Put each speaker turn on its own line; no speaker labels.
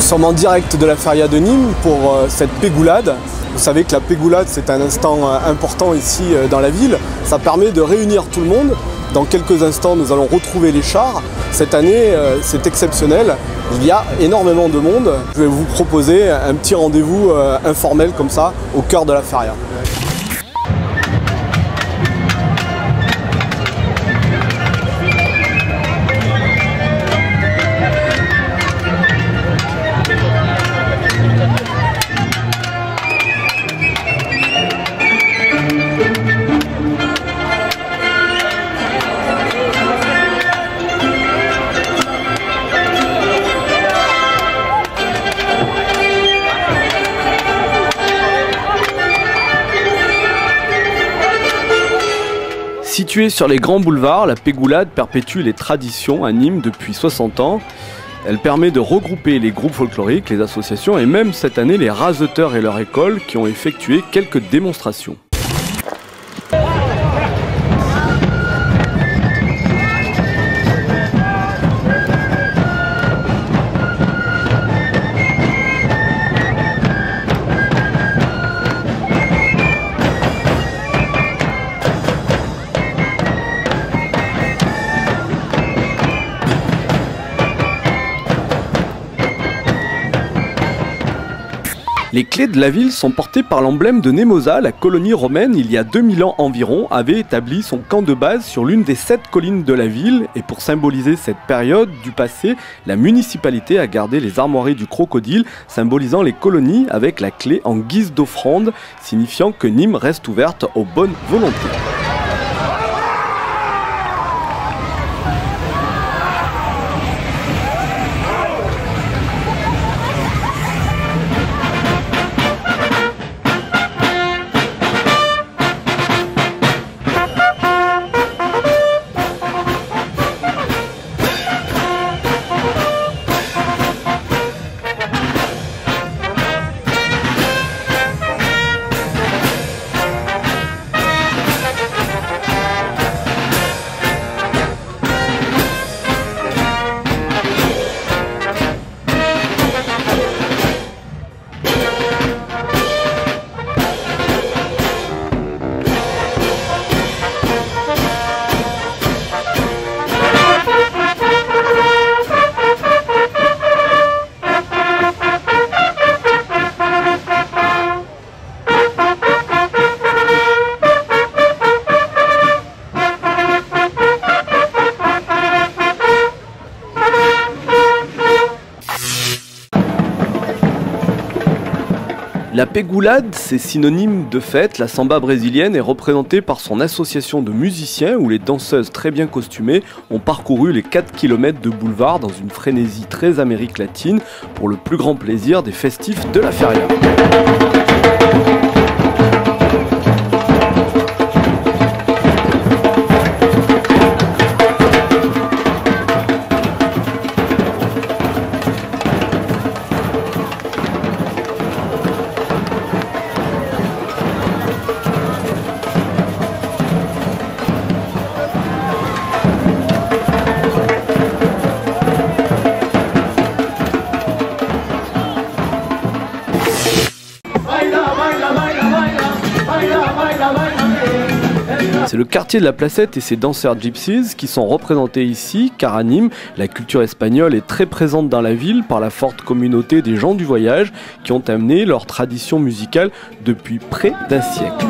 sommes en direct de la feria de Nîmes pour cette pégoulade. Vous savez que la pégoulade, c'est un instant important ici dans la ville. Ça permet de réunir tout le monde. Dans quelques instants, nous allons retrouver les chars. Cette année, c'est exceptionnel. Il y a énormément de monde. Je vais vous proposer un petit rendez-vous informel comme ça, au cœur de la feria.
Située sur les grands boulevards, la pégoulade perpétue les traditions à Nîmes depuis 60 ans. Elle permet de regrouper les groupes folkloriques, les associations et même cette année les raseteurs et leur école qui ont effectué quelques démonstrations. Les clés de la ville sont portées par l'emblème de Nemosa. La colonie romaine, il y a 2000 ans environ, avait établi son camp de base sur l'une des 7 collines de la ville. Et pour symboliser cette période du passé, la municipalité a gardé les armoiries du crocodile, symbolisant les colonies avec la clé en guise d'offrande, signifiant que Nîmes reste ouverte aux bonnes volontés. La pégoulade, c'est synonyme de fête. La samba brésilienne est représentée par son association de musiciens où les danseuses très bien costumées ont parcouru les 4 km de boulevard dans une frénésie très Amérique latine pour le plus grand plaisir des festifs de la feria. C'est le quartier de la Placette et ses danseurs gypsies qui sont représentés ici, car à Nîmes, la culture espagnole est très présente dans la ville par la forte communauté des gens du voyage qui ont amené leur tradition musicale depuis près d'un siècle.